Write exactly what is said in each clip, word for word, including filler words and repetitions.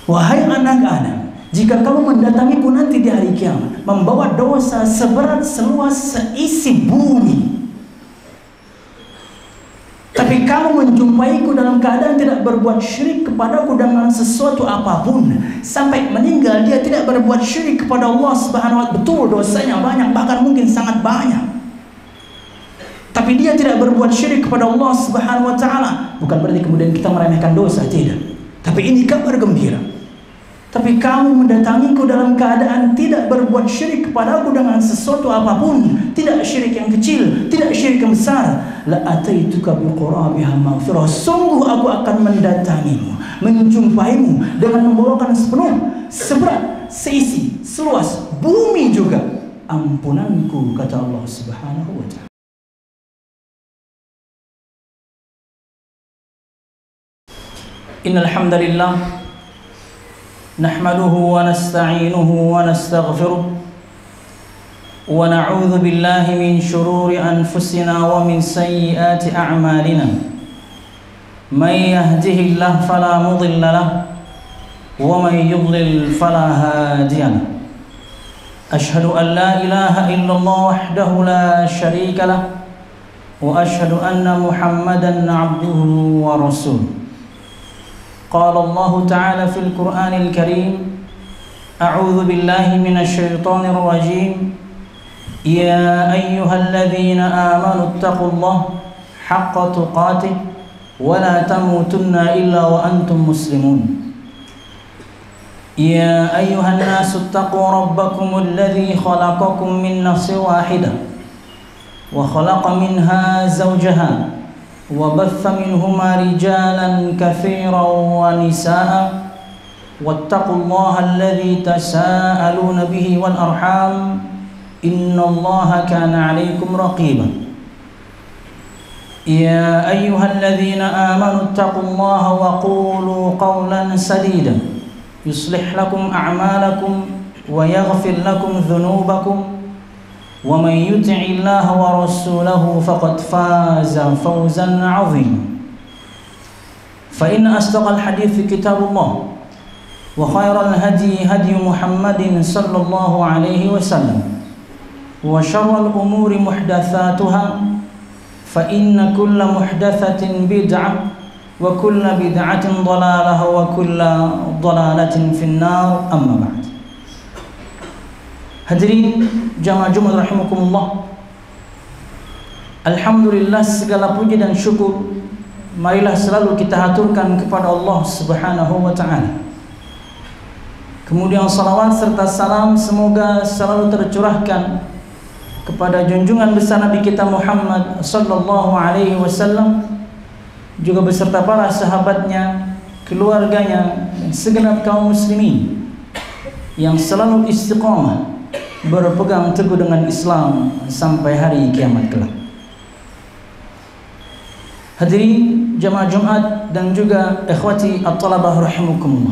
Wahai anak Adam, jika kamu mendatangiku nanti di hari kiamat membawa dosa seberat seluas seisi bumi, tapi kamu menjumpaiku dalam keadaan tidak berbuat syirik kepadaku dengan sesuatu apapun, sampai meninggal dia tidak berbuat syirik kepada Allah Subhanahu wa Ta'ala. Betul dosanya banyak, bahkan mungkin sangat banyak, tapi dia tidak berbuat syirik kepada Allah Subhanahu wa Ta'ala. Bukan berarti kemudian kita meremehkan dosa, tidak. Tapi ini kabar gembira. Tapi kamu mendatangiku dalam keadaan tidak berbuat syirik kepadaku dengan sesuatu apapun, tidak syirik yang kecil, tidak syirik yang besar. La ataituka biqurabiha maghfirah. Sungguh aku akan mendatangimu, menjumpaimu dengan membawakan sepenuh, seberat, seisi, seluas bumi juga ampunanku, kata Allah Subhanahu wa Ta'ala. Innal hamdalillah nahmaduhu wa nasta'inuhu wa nastaghfiruh wa na'udzu billahi min shururi anfusina wa min sayyiati a'malina. May yahdihillahu fala mudilla lahu wa may yudlil fala hadiya lahu. Ashhadu an la ilaha illallah wahdahu la sharika lahu wa ashhadu anna Muhammadan 'abduhu wa rasuluh. قال الله تعالى في القرآن الكريم أعوذ بالله من الشيطان الرجيم يا أيها الذين آمنوا اتقوا الله حق تقاته ولا تموتن إلا وأنتم مسلمون يا أيها الناس اتقوا ربكم الذي خلقكم من نفس واحدة وخلق منها زوجها وبث منهما رجالا كثيرا ونساء واتقوا الله الذي تساءلون به والأرحام إن الله كان عليكم رقيبا يا أيها الذين آمنوا اتقوا الله وقولوا قولا سديدا يصلح لكم أعمالكم ويغفر لكم ذنوبكم ومن يطع الله ورسوله فقد فاز فوزا عظيما فإن أصدق الحديث كتاب الله وخير الهدي هدي محمد صلى الله عليه وسلم وشر الأمور محدثاتها فإن كل محدثة بدعة وكل بدعة ضلالة وكل ضلالة في النار أما بعد. Hadirin jamaah Jumat rahimakumullah. Alhamdulillah, segala puji dan syukur marilah selalu kita haturkan kepada Allah Subhanahu wa Ta'ala. Kemudian salawat serta salam semoga selalu tercurahkan kepada junjungan besar Nabi kita Muhammad sallallahu alaihi wasallam, juga beserta para sahabatnya, keluarganya, dan segenap kaum muslimin yang selalu istiqamah berpegang teguh dengan Islam sampai hari kiamat kelak. Hadirin jamaah Jumat dan juga ikhwati at-talabah rahimakumullah.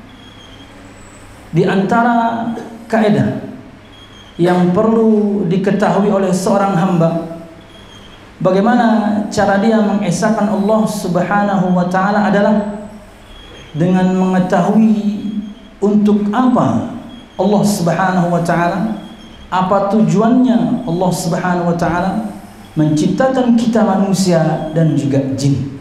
Di antara kaidah yang perlu diketahui oleh seorang hamba, bagaimana cara dia mengesahkan Allah Subhanahu wa Ta'ala adalah dengan mengetahui untuk apa Allah Subhanahu wa Ta'ala, apa tujuannya Allah Subhanahu wa Ta'ala menciptakan kita manusia dan juga jin.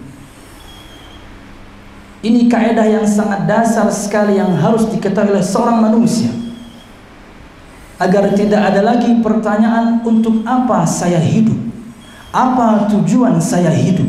Ini kaidah yang sangat dasar sekali yang harus diketahui oleh seorang manusia, agar tidak ada lagi pertanyaan untuk apa saya hidup, apa tujuan saya hidup.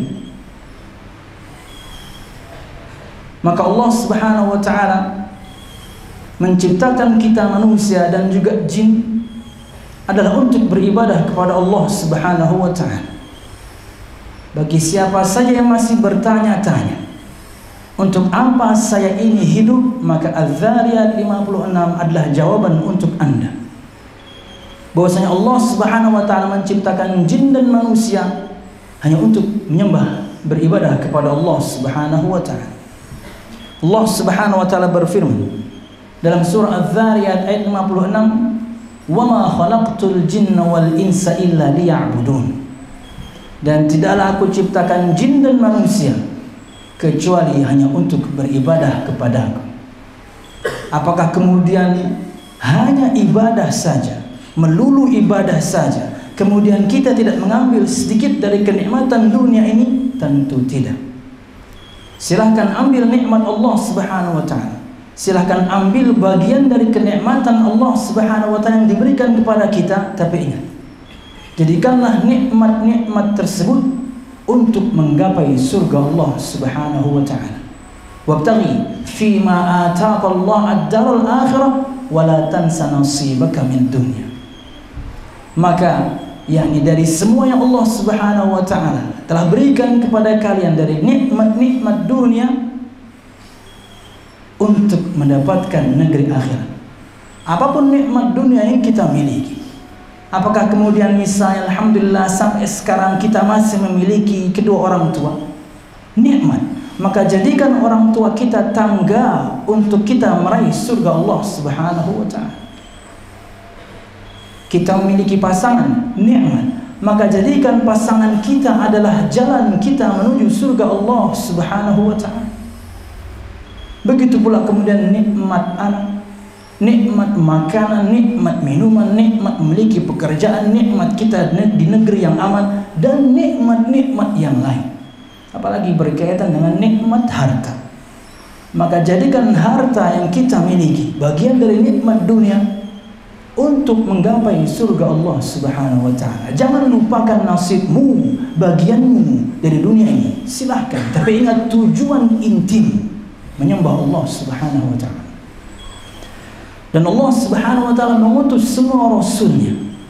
Maka Allah Subhanahu wa Ta'ala menciptakan kita manusia dan juga jin adalah untuk beribadah kepada Allah Subhanahu wa Ta'ala. Bagi siapa saja yang masih bertanya-tanya untuk apa saya ini hidup, maka Az-Zariyat lima puluh enam adalah jawaban untuk Anda, bahwasanya Allah Subhanahu wa Ta'ala menciptakan jin dan manusia hanya untuk menyembah, beribadah kepada Allah Subhanahu wa Ta'ala. Allah Subhanahu wa Ta'ala berfirman dalam surah Az-Zariyat ayat lima puluh enam, "Wa ma khalaqtul jinna wal insa illa liya'budun." Dan tidaklah aku ciptakan jin dan manusia kecuali hanya untuk beribadah kepadaku. Apakah kemudian hanya ibadah saja, melulu ibadah saja, kemudian kita tidak mengambil sedikit dari kenikmatan dunia ini? Tentu tidak. Silahkan ambil nikmat Allah Subhanahu wa ta'ala. Silahkan ambil bagian dari kenikmatan Allah Subhanahu wa ta'ala yang diberikan kepada kita. Tapi ingat, jadikanlah nikmat-nikmat tersebut untuk menggapai surga Allah Subhanahu wa ta'ala. Wabtaghi fima ataka Allah ad-daral akhirah wa la tansa nasibaka min dunya. Maka yakni dari semua yang Allah Subhanahu wa ta'ala telah berikan kepada kalian dari nikmat-nikmat dunia untuk mendapatkan negeri akhirat. Apapun nikmat dunia yang kita miliki, apakah kemudian misalnya alhamdulillah sampai sekarang kita masih memiliki kedua orang tua, nikmat, maka jadikan orang tua kita tangga untuk kita meraih surga Allah Subhanahu wa ta'ala. Kita memiliki pasangan, nikmat, maka jadikan pasangan kita adalah jalan kita menuju surga Allah Subhanahu wa ta'ala. Begitu pula kemudian nikmat anak, nikmat makanan, nikmat minuman, nikmat memiliki pekerjaan, nikmat kita di negeri yang aman, dan nikmat-nikmat yang lain. Apalagi berkaitan dengan nikmat harta. Maka jadikan harta yang kita miliki bagian dari nikmat dunia untuk menggapai surga Allah Subhanahu wa ta'ala. Jangan lupakan nasibmu, bagianmu dari dunia ini. Silahkan, tapi ingat tujuan intim menyembah Allah Subhanahu wa ta'ala. Dan Allah Subhanahu wa ta'ala mengutus semua rasulnya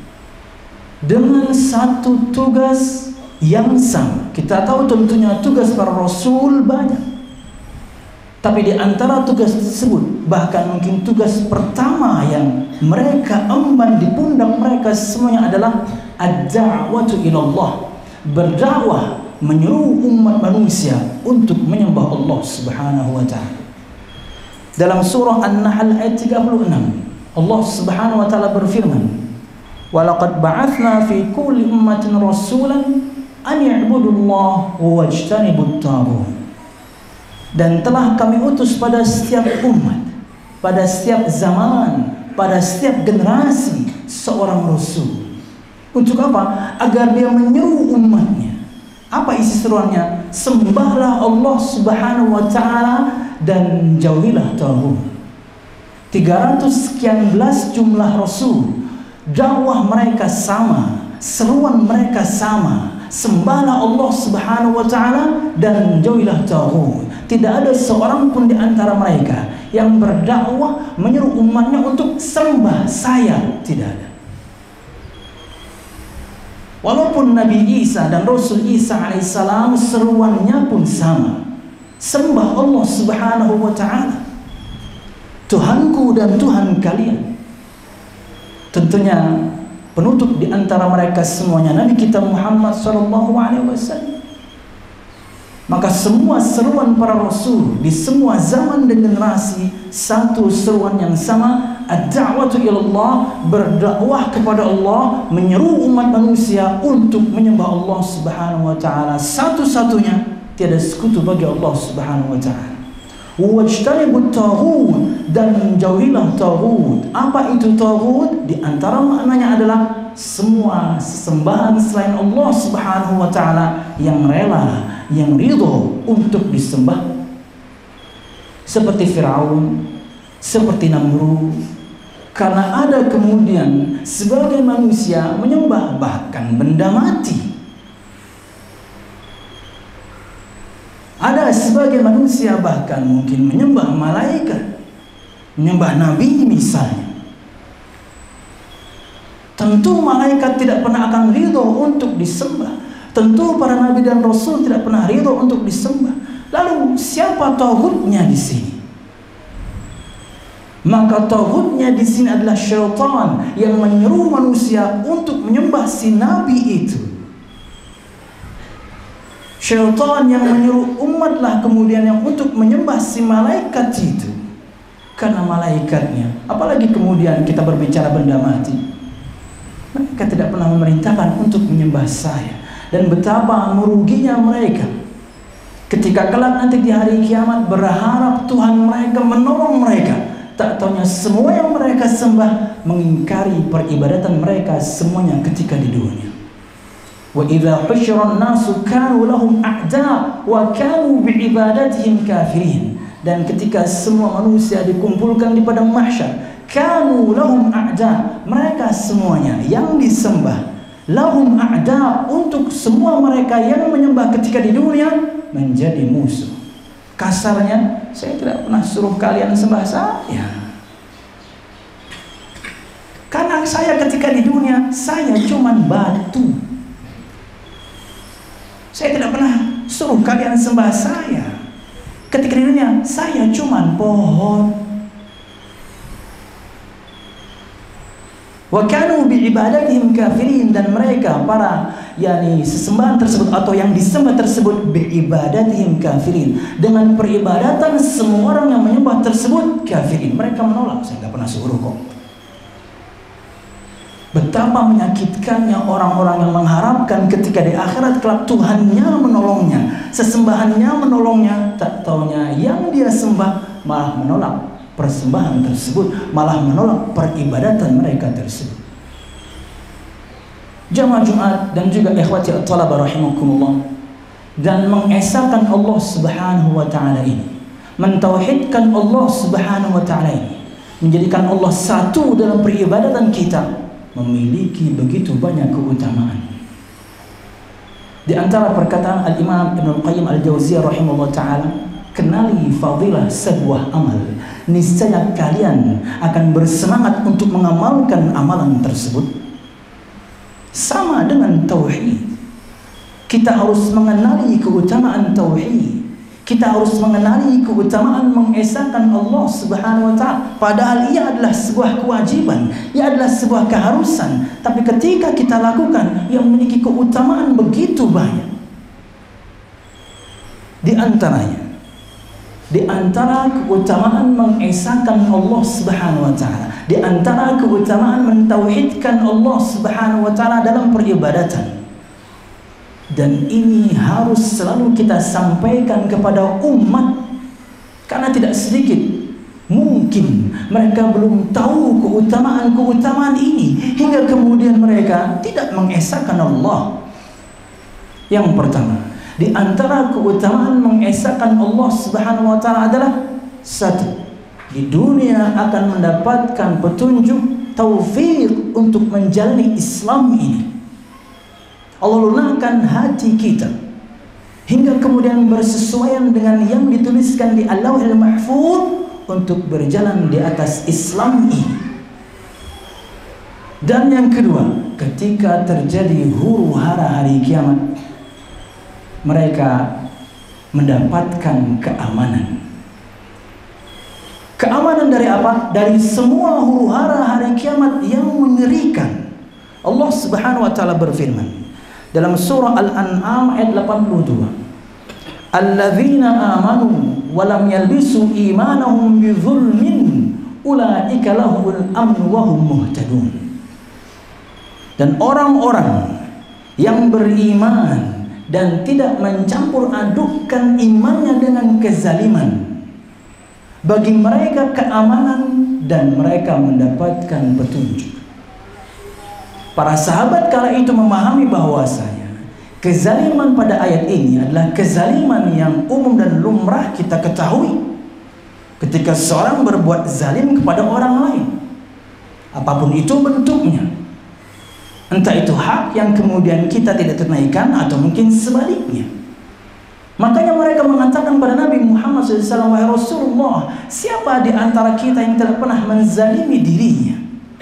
dengan satu tugas yang sama. Kita tahu tentunya tugas para rasul banyak, tapi di antara tugas tersebut, bahkan mungkin tugas pertama yang mereka emban di pundak mereka semuanya adalah ad-da'watu ilallah, berdakwah, menyuruh umat manusia untuk menyembah Allah Subhanahu wa ta'ala. Dalam surah An-Nahl ayat tiga puluh enam, Allah Subhanahu wa ta'ala berfirman, "Walaqad ba'athna fi kulli ummatin rasulan an ya'budullaha wajtanibut taghut." Dan telah kami utus pada setiap umat, pada setiap zaman, pada setiap generasi seorang rasul. Untuk apa? Agar dia menyeru umatnya. Apa isi seruannya? Sembahlah Allah Subhanahu wa ta'ala dan jauhilah taghut. tiga ratus sekian belas jumlah rasul, dakwah mereka sama, seruan mereka sama. Sembahlah Allah Subhanahu wa ta'ala dan jauhilah taghut. Tidak ada seorang pun di antara mereka yang berdakwah menyuruh umatnya untuk sembah saya, tidak ada. Walaupun Nabi Isa dan Rasul Isa alaihissalam seruannya pun sama, sembah Allah Subhanahu wa ta'ala, Tuhanku dan Tuhan kalian. Tentunya penutup di antara mereka semuanya Nabi kita Muhammad sallallahu alaihi wasallam. Maka semua seruan para rasul di semua zaman dan generasi satu seruan yang sama, ad-da'watu ilallah, berdakwah kepada Allah, menyeru umat manusia untuk menyembah Allah Subhanahu wa ta'ala satu-satunya, tiada sekutu bagi Allah Subhanahu wa ta'ala. Wajtanibut taghut, dan jauhilah taghut. Apa itu taghut? Di antara maknanya adalah semua sesembahan selain Allah Subhanahu wa ta'ala yang rela, yang ridho untuk disembah, seperti Firaun, seperti Namrud. Karena ada kemudian sebagai manusia menyembah bahkan benda mati. Ada sebagai manusia bahkan mungkin menyembah malaikat, menyembah nabi misalnya. Tentu malaikat tidak pernah akan ridho untuk disembah. Tentu para nabi dan rasul tidak pernah ridho untuk disembah. Lalu siapa taghutnya di sini? Maka taghutnya di sini adalah syaitan yang menyeru manusia untuk menyembah si nabi itu. Syaitan yang menyuruh umatlah kemudian yang untuk menyembah si malaikat itu. Karena malaikatnya, apalagi kemudian kita berbicara benda mati, mereka tidak pernah memerintahkan untuk menyembah saya. Dan betapa meruginya mereka ketika kelak nanti di hari kiamat berharap Tuhan mereka menolong mereka tak taunya semua yang mereka sembah mengingkari peribadatan mereka semuanya ketika di dunia. Wa idza husyira an-nasu kanu lahum a'da wa kanu bi'ibadatihim kafirin. Dan ketika semua manusia dikumpulkan di padang mahsyar, kanu lahum a'da, mereka semuanya yang disembah, lahum a'da, untuk semua mereka yang menyembah ketika di dunia menjadi musuh. Kasarnya, saya tidak pernah suruh kalian sembah saya, karena saya ketika di dunia saya cuman batu. Saya tidak pernah suruh kalian sembah saya. Ketika di dunia saya cuman pohon. Wa kanu bi'ibadatihim kafirin, dan mereka para yakni sesembahan tersebut atau yang disembah tersebut bi'ibadatihim kafirin, dengan peribadatan semua orang yang menyembah tersebut kafirin. Mereka menolak. Saya nggak pernah suruh kok. Betapa menyakitkannya orang-orang yang mengharapkan ketika di akhirat kelak Tuhannya menolongnya, sesembahannya menolongnya, tak taunya yang dia sembah malah menolak persembahan tersebut, malah menolak peribadatan mereka tersebut. Jamaah Jumat dan juga ikhwati at-talabah rahimakumullah, dan mengesahkan Allah Subhanahu wa taala ini, mentauhidkan Allah Subhanahu wa taala ini, menjadikan Allah satu dalam peribadatan kita, memiliki begitu banyak keutamaan. Di antara perkataan Al-Imam Ibnu Al-Qayyim Al-Jauziyah rahimahullah ta'ala, kenali fadilah sebuah amal, niscaya kalian akan bersemangat untuk mengamalkan amalan tersebut. Sama dengan tauhid, kita harus mengenali keutamaan tauhid. Kita harus mengenali keutamaan mengesahkan Allah Subhanahu wa taala. Padahal ia adalah sebuah kewajiban, ia adalah sebuah keharusan. Tapi ketika kita lakukan, ia memiliki keutamaan begitu banyak. Di antaranya, di antara keutamaan mengesahkan Allah Subhanahu wa taala, di antara keutamaan mentauhidkan Allah Subhanahu wa taala dalam peribadatan. Dan ini harus selalu kita sampaikan kepada umat, karena tidak sedikit mungkin mereka belum tahu keutamaan-keutamaan ini, hingga kemudian mereka tidak mengesahkan Allah. Yang pertama, di antara keutamaan mengesahkan Allah Subhanahu wa taala adalah satu, di dunia akan mendapatkan petunjuk, taufik untuk menjalani Islam ini. Allah lunakkan hati kita hingga kemudian bersesuaian dengan yang dituliskan di Al-Lauhul Mahfuz untuk berjalan di atas Islam ini. Dan yang kedua, ketika terjadi huru hara hari kiamat, mereka mendapatkan keamanan. Keamanan dari apa? Dari semua huru hara hari kiamat yang mengerikan. Allah Subhanahu wa taala berfirman dalam surah Al-An'am ayat delapan puluh dua, alladzina amanu wa lam yalbisu imanahum bizulmin ulaika lahumul amnu wa hum muhtadun. Dan orang-orang yang beriman dan tidak mencampur adukkan imannya dengan kezaliman, bagi mereka keamanan dan mereka mendapatkan petunjuk. Para sahabat kala itu memahami bahwasanya kezaliman pada ayat ini adalah kezaliman yang umum dan lumrah kita ketahui. Ketika seorang berbuat zalim kepada orang lain, apapun itu bentuknya, entah itu hak yang kemudian kita tidak tunaikan atau mungkin sebaliknya. Makanya mereka mengatakan pada Nabi Muhammad shallallahu alaihi wasallam, "Wahai Rasulullah, siapa di antara kita yang tidak pernah menzalimi dirinya?"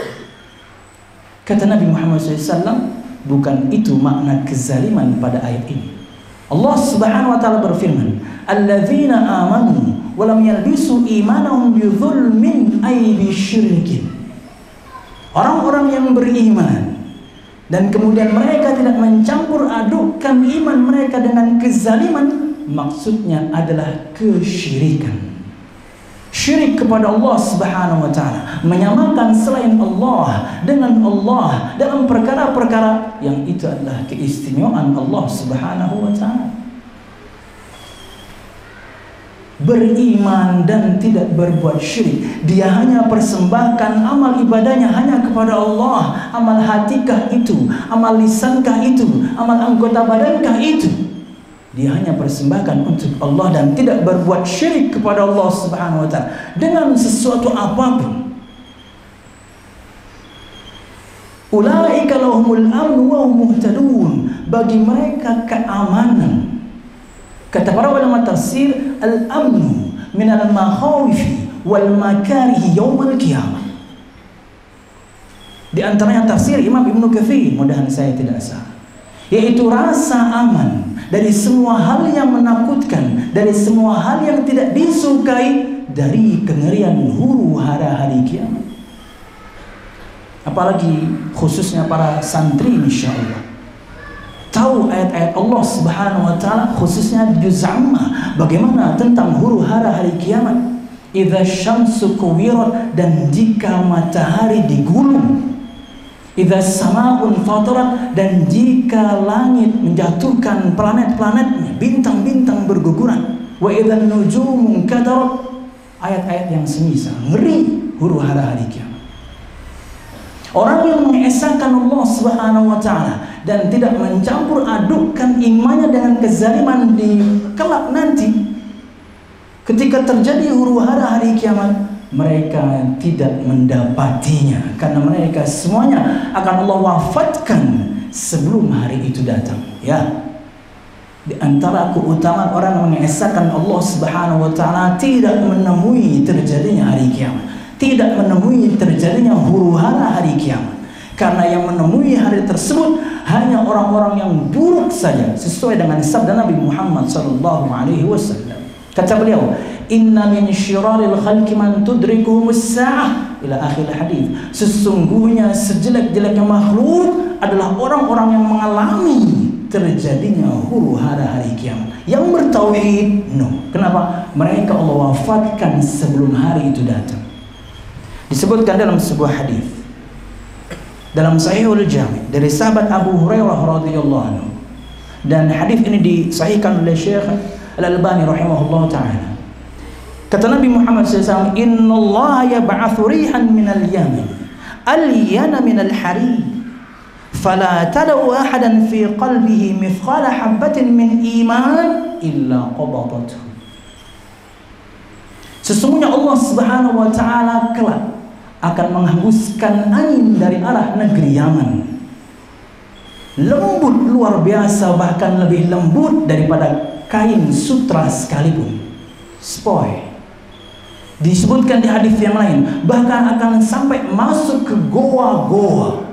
Kata Nabi Muhammad shallallahu alaihi wasallam, bukan itu makna kezaliman pada ayat ini. Allah Subhanahu wa taala berfirman, "Alladzina amanu wa lam yalbisu imanahum bizulmin ay bisyirkin." Orang-orang yang beriman dan kemudian mereka tidak mencampur adukkan iman mereka dengan kezaliman, maksudnya adalah kesyirikan. Syirik kepada Allah Subhanahu wa taala, menyamakan selain Allah dengan Allah dalam perkara-perkara yang itu adalah keistimewaan Allah Subhanahu wa taala. beriman dan tidak berbuat syirik. Dia hanya persembahkan amal ibadahnya hanya kepada Allah. Amal hatikah itu, amal lisankah itu, amal anggota badankah itu, dia hanya persembahkan untuk Allah dan tidak berbuat syirik kepada Allah Subhanahu wa ta'ala dengan sesuatu apapun. Ulaika lahumul amnu wa hum muhtadun. Bagi mereka keamanan. Kata para ulama tafsir, al-amnu min al-makhawifi wal makarihi yaumil qiyamah. Di antaranya tafsir Imam Ibnu Katsir, mudahan saya tidak salah, yaitu rasa aman dari semua hal yang menakutkan, dari semua hal yang tidak disukai, dari kengerian huru hara hari kiamat. Apalagi khususnya para santri insyaallah tahu ayat-ayat Allah Subhanahu wa ta'ala, khususnya di juz amma, bagaimana tentang huru hara hari kiamat. Idza syamsu kuwirat, dan jika matahari digulung. Idza samaun fatarat, dan jika langit menjatuhkan planet-planetnya, bintang-bintang berguguran. Wa idza nujumu kadarat, ayat-ayat yang semisal. Ngeri huru hara hari kiamat. Orang yang mengesahkan Allah Subhanahu wa ta'ala dan tidak mencampur adukkan imannya dengan kezaliman di kelak nanti, ketika terjadi huru hara hari kiamat, mereka tidak mendapatinya karena mereka semuanya akan Allah wafatkan sebelum hari itu datang. Ya, di antara keutamaan orang yang mengesahkan Allah Subhanahu wa ta'ala tidak menemui terjadinya hari kiamat, tidak menemui terjadinya huru hara hari kiamat, karena yang menemui hari tersebut hanya orang-orang yang buruk saja, sesuai dengan sabda Nabi Muhammad sallallahu alaihi wasallam. Kata beliau, inna min syiraril khalqi man tudrikuhumus sa'ah, ila akhir hadis. Sesungguhnya sejelek-jeleknya makhluk adalah orang-orang yang mengalami terjadinya huru hara hari kiamat. Yang bertauhid, no. Kenapa? Mereka Allah wafatkan sebelum hari itu datang. Disebutkan dalam sebuah hadis dalam Sahihul Jami' dari sahabat Abu Hurairah radhiyallahu anhu, dan hadis ini disahihkan oleh Syekh Al-Albani rahimahullah ta'ala. Kata Nabi Muhammad sallallahu alaihi wasallam, innallaha yab'atsu rihan minal yamin alyana minal harir fala tad'u ahadan fi qalbihi mithqala habatin min iman illa qabadathu. Sesungguhnya Allah Subhanahu wa ta'ala kelak akan menghembuskan angin dari arah negeri Yaman, lembut luar biasa, bahkan lebih lembut daripada kain sutra sekalipun, spoi. Disebutkan di hadis yang lain, bahkan akan sampai masuk ke goa-goa.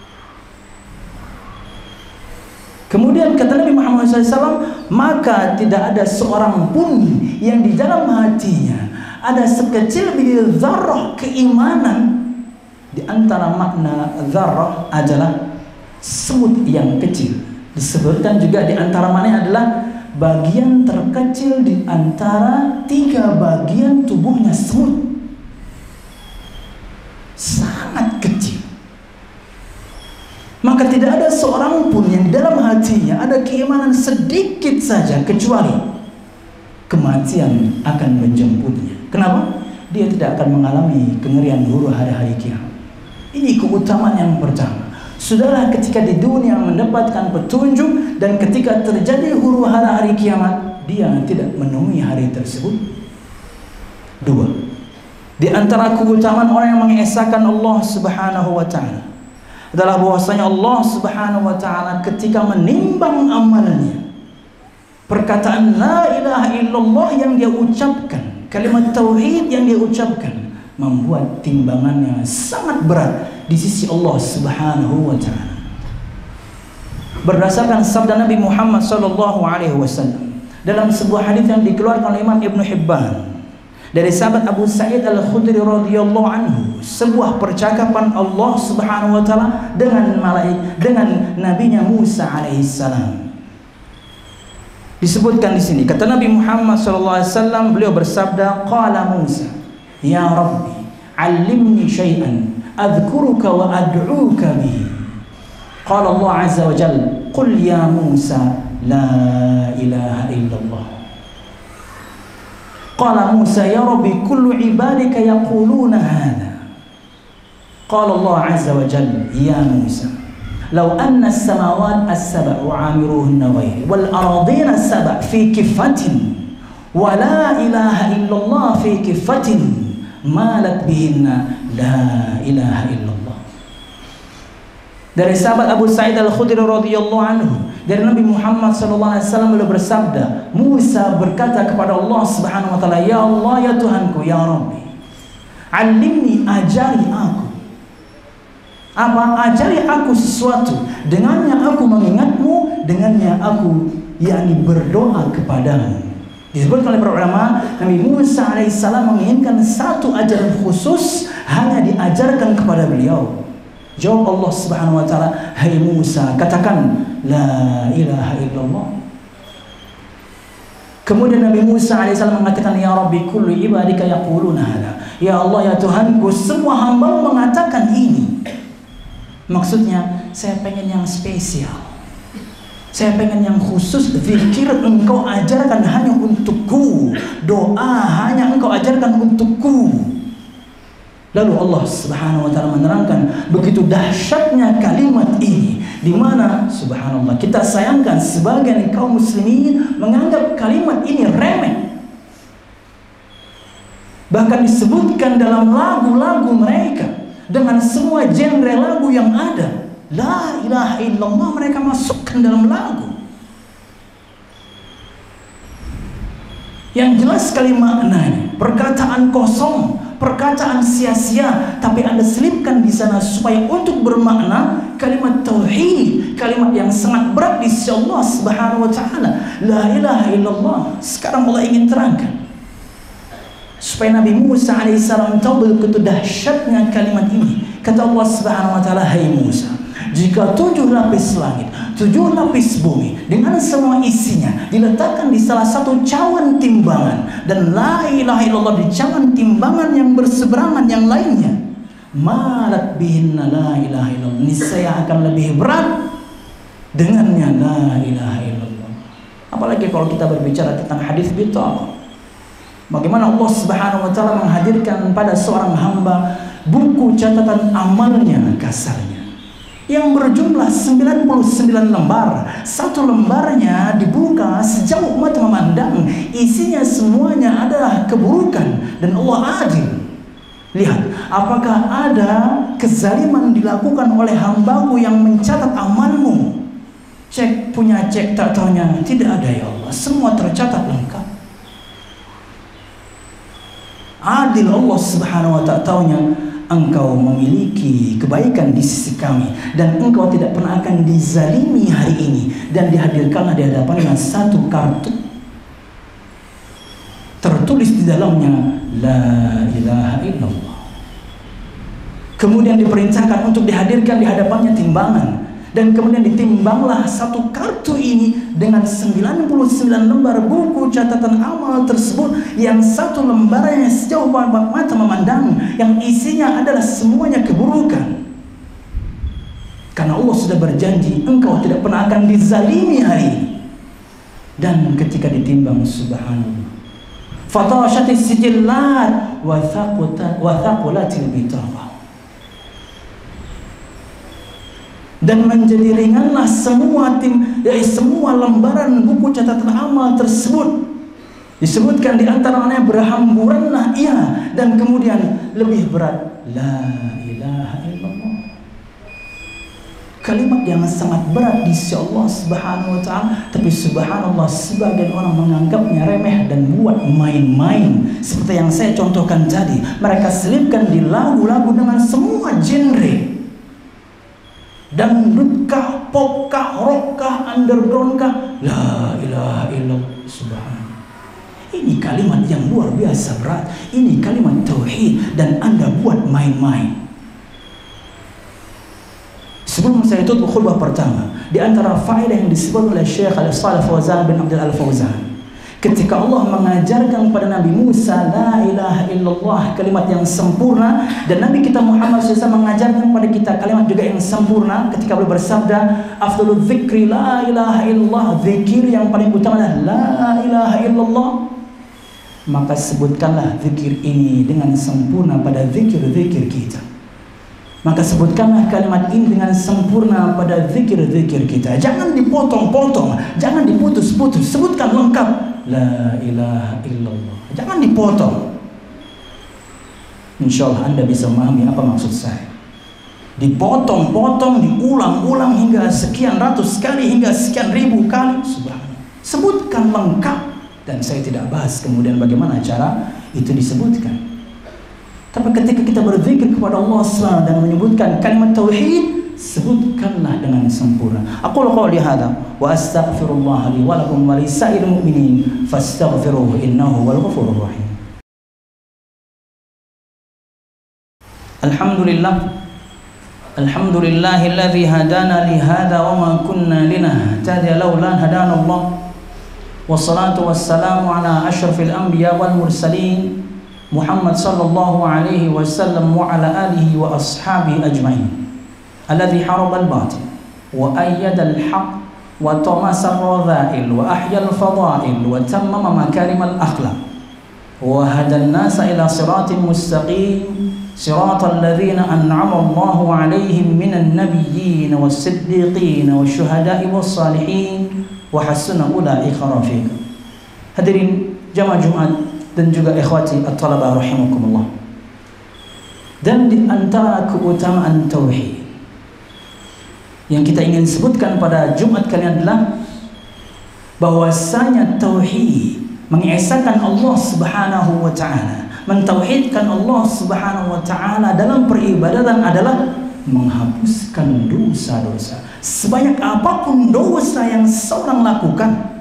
Kemudian kata Nabi Muhammad sallallahu alaihi wasallam, maka tidak ada seorang pun yang di dalam hatinya ada sekecil biji zarrah keimanan. Di antara makna zarrah adalah semut yang kecil. Disebutkan juga di antara maknanya adalah bagian terkecil di antara tiga bagian tubuhnya semut. Sangat kecil. Maka tidak ada seorang pun yang di dalam hatinya ada keimanan sedikit saja, kecuali kematian akan menjemputnya. Kenapa? Dia tidak akan mengalami kengerian huru hari-hari kiamat. Ini keutamaan yang pertama. Saudara, ketika di dunia mendapatkan petunjuk dan ketika terjadi huru hari-hari kiamat, dia tidak menemui hari tersebut. Dua, di antara keutamaan orang yang mengesahkan Allah Subhanahu wa ta'ala adalah bahwasanya Allah Subhanahu wa ta'ala ketika menimbang amalnya, perkataan la ilaha illallah yang dia ucapkan, kalimat tauhid yang dia ucapkan, membuat timbangannya sangat berat di sisi Allah Subhanahu wa ta'ala. Berdasarkan sabda Nabi Muhammad sallallahu alaihi wasallam dalam sebuah hadis yang dikeluarkan oleh Imam Ibnu Hibban dari sahabat Abu Sa'id Al-Khudri radhiyallahu anhu, sebuah percakapan Allah Subhanahu wa ta'ala dengan malaikat, dengan nabinya Musa alaihi salam. Disebutkan di sini, kata Nabi Muhammad sallallahu alaihi wasallam, beliau bersabda, qala Musa, ya Rabbi, 'allimni syai'an adhkuruka wa ad'uka bihi. Qala Allah azza wa jalla, qul ya Musa la ilaha illallah. Qala Musa ya Rabbi kullu ibadika yaquluna hadha. Qala Allah azza wa jalla ya Musa law anna as-samawati as-sab'u 'amiruhunna ghairi wal ardina as-sab'u fi kifatin wa la ilaha illallah fi kifatin malat bihinna la ilaha illallah. Dari sahabat Abu Sa'id Al-Khudri radhiyallahu anhu, dari Nabi Muhammad sallallahu alaihi wasallam beliau bersabda, Musa berkata kepada Allah Subhanahu wa taala, "Ya Allah, ya Tuhanku, ya Rabbi, alimni, ajari aku. Apa? Ajari aku sesuatu. Dengannya aku mengingatmu, dengannya aku yakni berdoa kepadamu." Disebutkan oleh para ulama, Nabi Musa alaihissalam menginginkan satu ajaran khusus hanya diajarkan kepada beliau. Jawab Allah Subhanahu wa taala, "Hai Musa, katakan la ilaha illallah." Kemudian Nabi Musa alaihissalam mengatakan, "Ya Rabbi kullu ibadika yaquluna hadza." Ya Allah, ya Tuhanku, semua hamba mengatakan ini. Maksudnya, saya pengen yang spesial. Saya pengen yang khusus. Zikir engkau ajarkan hanya untukku. Doa hanya engkau ajarkan untukku. Lalu Allah Subhanahu wa taala menerangkan begitu dahsyatnya kalimat ini, di mana subhanallah kita sayangkan sebagian kaum muslimin menganggap kalimat ini remeh. Bahkan disebutkan dalam lagu-lagu mereka dengan semua genre lagu yang ada. La ilaha illallah mereka masukkan dalam lagu. Yang jelas sekali maknanya, perkataan kosong, perkataan sia-sia, tapi Anda selipkan di sana supaya untuk bermakna kalimat tauhid, kalimat yang sangat berat di sisi Allah Subhanahu wa taala. La ilaha illallah. Sekarang Allah ingin terangkan supaya Nabi Musa alaihissalam tahu begitu dahsyatnya kalimat ini. Kata Allah Subhanahu wa taala, "Hai Musa, jika tujuh lapis langit, tujuh lapis bumi dengan semua isinya diletakkan di salah satu cawan timbangan, dan la ilaha illallah di cawan timbangan yang berseberangan yang lainnya, malat bihinna la ilaha illallah, niscaya akan lebih berat dengannya la ilaha illallah." Apalagi kalau kita berbicara tentang hadis bitaqah, bagaimana Allah Subhanahu wa taala menghadirkan pada seorang hamba buku catatan amalnya kasarnya yang berjumlah sembilan puluh sembilan lembar. Satu lembarnya dibuka sejauh mata memandang, isinya semuanya adalah keburukan, dan Allah adil. Lihat, apakah ada kezaliman dilakukan oleh hambaku yang mencatat amalmu? Cek, punya cek, tak taunya tidak ada, ya Allah, semua tercatat lengkap. Adil Allah Subhanahu wa ta'ala, taunya engkau memiliki kebaikan di sisi kami, dan engkau tidak pernah akan dizalimi hari ini. Dan dihadirkanlah di hadapannya satu kartu, tertulis di dalamnya la ilaha illallah. Kemudian diperintahkan untuk dihadirkan di hadapannya timbangan, dan kemudian ditimbanglah satu kartu ini dengan sembilan puluh sembilan lembar buku catatan amal tersebut, yang satu lembarnya sejauh mata memandang, yang isinya adalah semuanya keburukan. Karena Allah sudah berjanji engkau tidak pernah akan dizalimi hari ini. Dan ketika ditimbang, subhanallah, fatashatis sijillat wa thaqulatil bitaqah, dan menjadi ringanlah semua tim, ya, semua lembaran buku catatan amal tersebut. Disebutkan di antaranya berhamburanlah ia, dan kemudian lebih berat la ilaha illallah. Kalimat yang sangat berat di sisi Allah Subhanahu wa taala, tapi subhanallah sebagian orang menganggapnya remeh dan buat main-main. Seperti yang saya contohkan tadi, mereka selipkan di lagu-lagu dengan semua genre. Dangdutkah, popkah, rockkah, undergroundkah, la ilaha illallah, subhanallah. Ini kalimat yang luar biasa berat. Ini kalimat tauhid, dan Anda buat main-main. Sebelum saya tutup khutbah pertama, di antara faedah yang disebut oleh Syekh Al-Shalih Fauzan bin Abdul Al-Fauzan, ketika Allah mengajarkan kepada Nabi Musa la ilaha illallah, kalimat yang sempurna, dan Nabi kita Muhammad shallallahu alaihi wasallam mengajarkan kepada kita kalimat juga yang sempurna ketika beliau bersabda, afdhalul dzikri la ilaha illallah, zikir yang paling utama adalah la ilaha illallah. maka sebutkanlah zikir ini dengan sempurna pada zikir-zikir kita. Maka sebutkanlah kalimat ini dengan sempurna pada zikir-zikir kita. Jangan dipotong-potong, jangan diputus-putus. Sebutkan lengkap, la ilaha illallah. Jangan dipotong. Insya Allah Anda bisa memahami apa maksud saya. Dipotong-potong, diulang-ulang hingga sekian ratus kali, hingga sekian ribu kali. Subhanallah. Sebutkan lengkap. Dan saya tidak bahas kemudian bagaimana cara itu disebutkan. Tapi ketika kita berzikir kepada Allah subhanahu wa taala dan menyebutkan kalimat tauhid, sebutkanlah dengan sempurna. Aqulu qawli hadza wa astaghfirullah li wa lakum wa lisa'iril mu'minin fastaghfiruhu innahu wal ghafurur rahim. Alhamdulillah. Alhamdulillahilladzi hadana li hadza wa ma kunna linahtadiya laula hadana Allah. Wassalatu wassalamu ala asyrafil anbiya wal mursalin Muhammad sallallahu alaihi wasallam wa ala alihi wa ashabihi ajma'in alladhi haraba al-batil wa ayyada al-haq wa tamasa ar-radha'il wa ahya al-fada'il wa tammama makarim al-akhlaq wa hada an-nasa ila siratin mustaqim siratal ladzina an'ama Allahu alaihim minan nabiyyin was-siddiqin wasyuhada'i was-salihin wa hasuna ulaika rafiqa. Hadirin jamaah Jumat dan juga ikhwati at-talabah rahimakumullah. Dan di antara keutamaan tauhid yang kita ingin sebutkan pada Jumat kali ini adalah bahwasanya tauhid mengesahkan Allah Subhanahu wa taala, mentauhidkan Allah Subhanahu wa taala dalam peribadatan adalah menghapuskan dosa-dosa. Sebanyak apapun dosa yang seorang lakukan,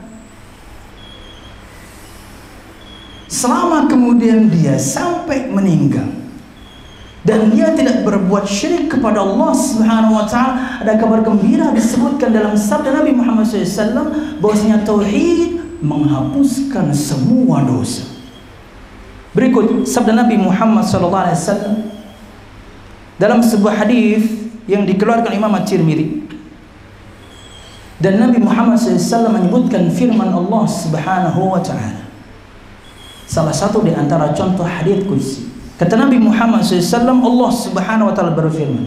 selama kemudian dia sampai meninggal dan dia tidak berbuat syirik kepada Allah Subhanahu wa taala, ada kabar gembira disebutkan dalam sabda Nabi Muhammad shallallahu alaihi wasallam bahwasanya tauhid menghapuskan semua dosa. Berikut sabda Nabi Muhammad shallallahu alaihi wasallam dalam sebuah hadis yang dikeluarkan Imam At-Tirmidzi. Dan Nabi Muhammad shallallahu alaihi wasallam menyebutkan firman Allah Subhanahu wa taala. Salah satu di antara contoh hadits qudsi. Kata Nabi Muhammad shallallahu alaihi wasallam, Allah Subhanahu wa taala berfirman,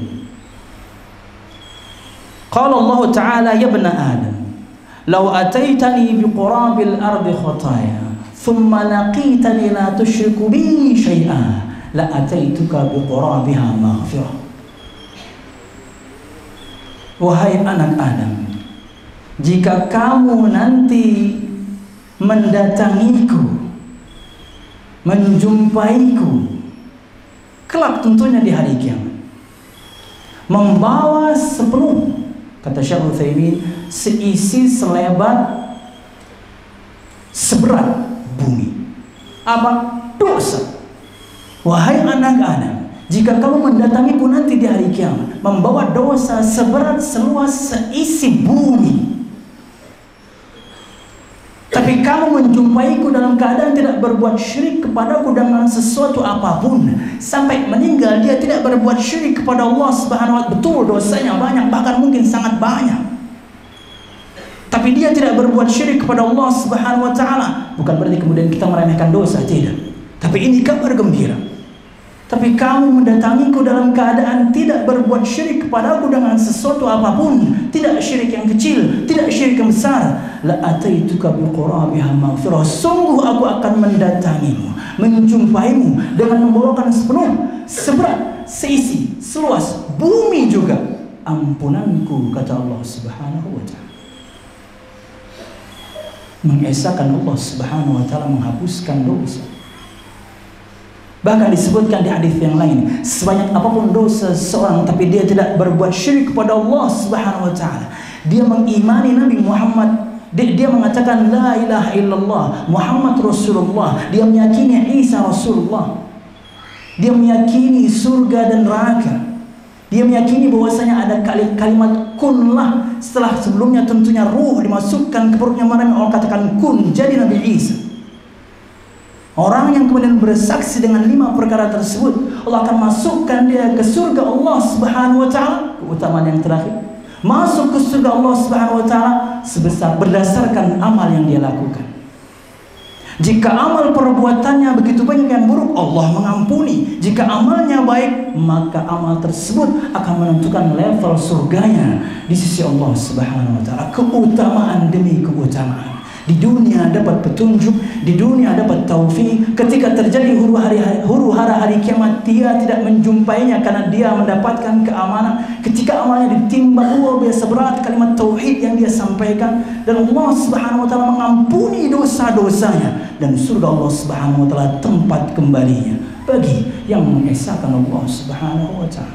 Qala Allah Ta'ala ya ibna Adam, law ataitani biqurabil ardi khataya, thumma laqitani la tusyriku bi syai'an, la ataituka biqurabiha maghfirah. Wahai anak Adam, jika kamu nanti mendatangiku, menjumpaiku, kelak tentunya di hari kiamat, membawa sepenuh, kata Syekh Utsaimin, seisi selebar seberat bumi. Apa? Dosa. Wahai anak Adam, jika kamu mendatangiku nanti di hari kiamat, membawa dosa seberat seluas seisi bumi, tapi kamu menjumpaiku dalam keadaan tidak berbuat syirik kepadaku dengan sesuatu apapun, sampai meninggal dia tidak berbuat syirik kepada Allah Subhanahu wa taala. Betul dosanya banyak, bahkan mungkin sangat banyak, tapi dia tidak berbuat syirik kepada Allah Subhanahu wa taala. Bukan berarti kemudian kita meremehkan dosa, tidak. Tapi ini kabar gembira. Tapi kamu mendatangiku dalam keadaan tidak berbuat syirik kepadaku dengan sesuatu apapun, tidak syirik yang kecil, tidak syirik yang besar, la ataituka biqurabiha maghfirah. Sungguh aku akan mendatangimu, menjumpaimu dengan membawakan sepenuh, seberat, seisi, seluas bumi juga ampunanku, kata Allah Subhanahu wa taala. Mengesahkan Allah Subhanahu wa taala, menghapuskan dosa. Bahkan disebutkan di hadis yang lain, sebanyak apapun dosa seorang tapi dia tidak berbuat syirik kepada Allah Subhanahu wa taala, dia mengimani Nabi Muhammad, dia, dia mengatakan la ilaha illallah Muhammad Rasulullah, dia meyakini Isa Rasulullah, dia meyakini surga dan neraka, dia meyakini bahwasanya ada kalimat kunlah, setelah sebelumnya tentunya ruh dimasukkan ke perutnya Maryam, Allah katakan kun, jadi Nabi Isa. Orang yang kemudian bersaksi dengan lima perkara tersebut, Allah akan masukkan dia ke surga Allah Subhanahu wa taala. Keutamaan yang terakhir, masuk ke surga Allah Subhanahu wa taala sebesar berdasarkan amal yang dia lakukan. Jika amal perbuatannya begitu banyak yang buruk, Allah mengampuni. Jika amalnya baik, maka amal tersebut akan menentukan level surganya di sisi Allah Subhanahu wa taala. Keutamaan demi keutamaan. Di dunia dapat petunjuk, di dunia dapat taufik. Ketika terjadi huru hari huru hara hari kiamat, dia tidak menjumpainya karena dia mendapatkan keamanan. Ketika amalnya ditimbang luar biasa berat kalimat tauhid yang dia sampaikan, dan Allah Subhanahu wa taala mengampuni dosa-dosanya, dan surga Allah Subhanahu wa taala tempat kembalinya bagi yang mengesahkan Allah Subhanahu wa taala.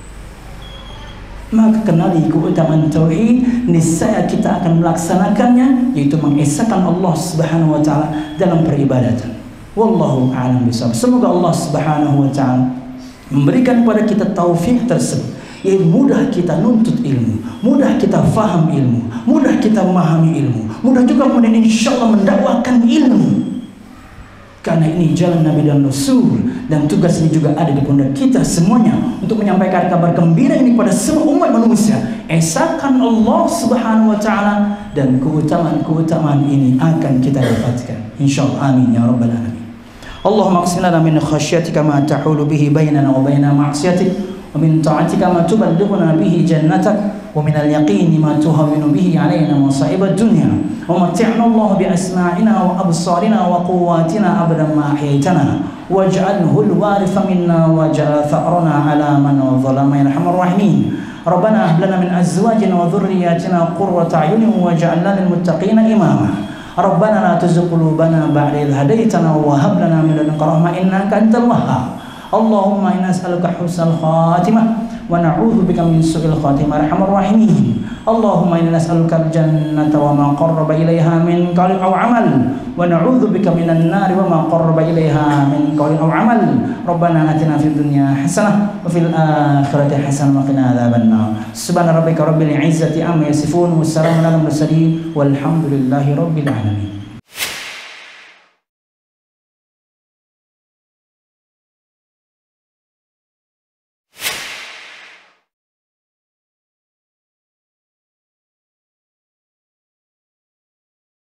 Maka kenali keutamaan tauhid, niscaya kita akan melaksanakannya, yaitu mengesahkan Allah Subhanahu wa taala dalam peribadatan. Wallahu a'lam bishawab. Semoga Allah Subhanahu wa taala memberikan kepada kita taufik tersebut, yaitu mudah kita nuntut ilmu, mudah kita faham ilmu, mudah kita memahami ilmu, mudah juga kemudian insyaallah mendakwakan ilmu. Karena ini jalan Nabi dan Rasul, dan tugas ini juga ada di pundak kita semuanya untuk menyampaikan kabar gembira ini kepada semua umat manusia. Esahkan Allah Subhanahu wa taala, dan keutamaan-keutamaan ini akan kita dapatkan insyaallah. Amin ya rabbal alamin. Allahumma qsim lana min khasyatika ma tahulu bihi bainana wa baina ma'siyatik, wa min ta'atika ma tuballighuna bihi jannatak, wa min al-yaqini ma tuhawwinu bihi alaina masa'ib ad-dunya, wa mat'ina Allah bi asma'ina wa absarina wa quwwatina abadan ma ahyaytana, waj'alhu al-waritha minna waj'al tha'rana 'ala man zalama ya arhamar rahimin. Rabbana hab lana min azwajina wa dhurriyyatina qurrata a'yunin waj'alna lil muttaqina imama. Rabbana la tuzigh qulubana ba'da idh hadaytana wa hab lana min ladunka rahmah innaka antal wahhab. Allahumma inna nas'aluka husnal khatimah wa na'udzu bika min su'il khatimah arhamar rahimin. Allahumma inna nas'aluka al-jannata wa ma qarraba ilaiha min qawlin aw 'amal, wa na'udzu bika minan nari wa ma qarraba ilaiha min qawlin aw 'amal. Rabbana atina fid dunya hasanah wa fil akhirati hasanah wa qina adzaban nar. Subhana rabbika rabbil izzati amma yasifun, wassalamun alal mursalin walhamdulillahi rabbil alamin.